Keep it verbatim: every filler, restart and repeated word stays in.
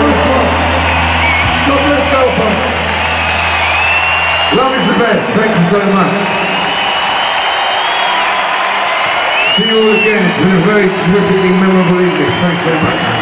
this one. God bless Belfast. Love is the best. Thank you so much. See you all again. It's been a very terrifically memorable evening. Thanks very much.